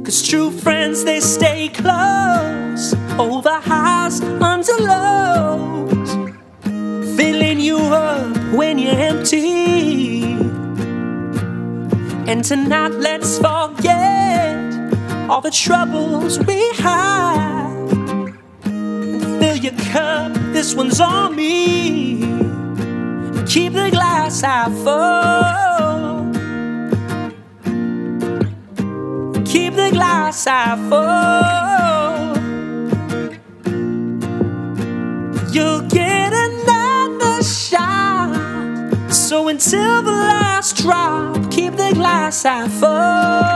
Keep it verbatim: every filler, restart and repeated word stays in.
'cause true friends, they stay close over highs unto lows, filling you up when you're empty. And tonight let's forget all the troubles we have and fill your cup, this one's on me. Keep the glass half full, keep the glass half full. You'll get another shot, so until the last drop, keep the glass half full.